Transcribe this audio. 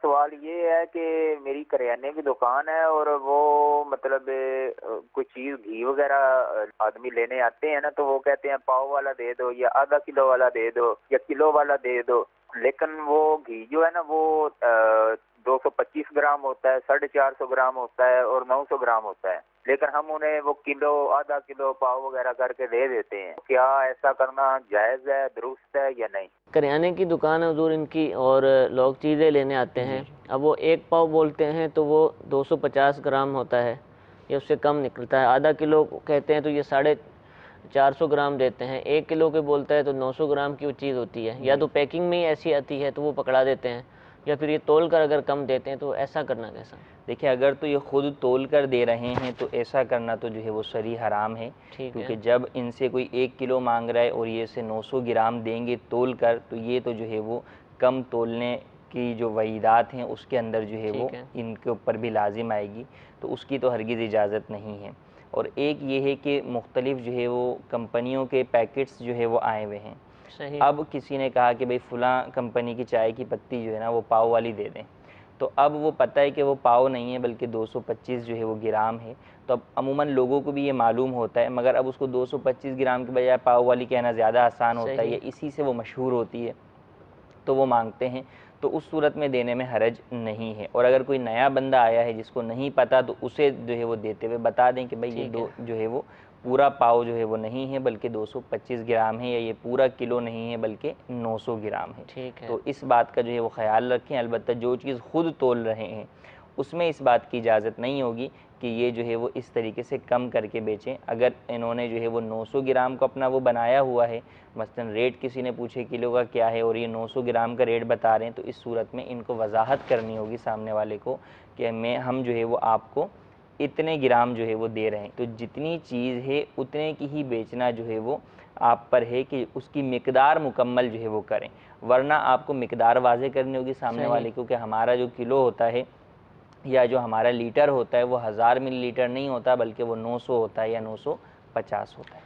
सवाल ये है कि मेरी करियाने की दुकान है और वो मतलब कोई चीज़ घी वगैरह आदमी लेने आते हैं ना, तो वो कहते हैं पाव वाला दे दो या आधा किलो वाला दे दो या किलो वाला दे दो। लेकिन वो घी जो है ना वो 225 ग्राम होता है, 450 ग्राम होता है और 900 ग्राम होता है। लेकिन हम उन्हें वो किलो, आधा किलो, पाव वगैरह करके दे देते हैं। क्या ऐसा करना जायज़ है, दुरुस्त है या नहीं? करियाने की दुकान है हुजूर इनकी, और लोग चीज़ें लेने आते हैं। अब वो एक पाव बोलते हैं तो वो 250 ग्राम होता है या उससे कम निकलता है। आधा किलो कहते हैं तो ये 450 ग्राम देते हैं। 1 किलो के बोलता है तो 900 ग्राम की वो चीज़ होती है। या तो पैकिंग में ही ऐसी आती है तो वो पकड़ा देते हैं, या फिर ये तोल कर अगर कम देते हैं। तो ऐसा करना कैसा? देखिए, अगर तो ये खुद तोल कर दे रहे हैं तो ऐसा करना तो जो है वो शरई हराम है, क्योंकि जब इनसे कोई 1 किलो मांग रहा है और ये से 900 ग्राम देंगे तोल कर, तो ये तो जो है वो कम तोलने की जो वईदात हैं उसके अंदर जो है वो इनके ऊपर भी लाजिम आएगी, तो उसकी तो हरगिज़ इजाज़त नहीं है। और एक ये है कि मुख्तलिफ जो है वो कंपनियों के पैकेट्स जो है वो आए हुए हैं। अब किसी ने कहा कि भाई फ़लाँ कंपनी की चाय की पत्ती जो है ना वो पाव वाली दे दें, तो अब वो पता है कि वो पाव नहीं है बल्कि 225 जो है वो ग्राम है। तो अब अमूमन लोगों को भी ये मालूम होता है, मगर अब उसको 225 ग्राम के बजाय पाव वाली कहना ज़्यादा आसान होता है, या इसी से वो मशहूर होती है, तो वो मांगते हैं। तो उस सूरत में देने में हरज नहीं है। और अगर कोई नया बंदा आया है जिसको नहीं पता, तो उसे जो है वो देते हुए बता दें कि भाई ये जो है वो पूरा पाव जो है वो नहीं है बल्कि 225 ग्राम है, या ये पूरा किलो नहीं है बल्कि 900 ग्राम है। तो इस बात का जो है वो ख्याल रखें। अलबत्ता जो चीज़ खुद तोल रहे हैं उसमें इस बात की इजाज़त नहीं होगी कि ये जो है वो इस तरीके से कम करके बेचें। अगर इन्होंने जो है वो 900 ग्राम को अपना वो बनाया हुआ है, मसलन रेट किसी ने पूछे किलो का क्या है और ये 900 ग्राम का रेट बता रहे हैं, तो इस सूरत में इनको वजाहत करनी होगी सामने वाले को कि हम जो है वो आपको इतने ग्राम जो है वो दे रहे हैं। तो जितनी चीज़ है उतने की ही बेचना जो है वो आप पर है कि उसकी मिकदार मुकम्मल जो है वो करें, वरना आपको मिकदार वाज़े करनी होगी सामने वाले को कि हमारा जो किलो होता है या जो हमारा लीटर होता है वो 1000 मिलीलीटर नहीं होता बल्कि वो 900 होता है या 950 होता है।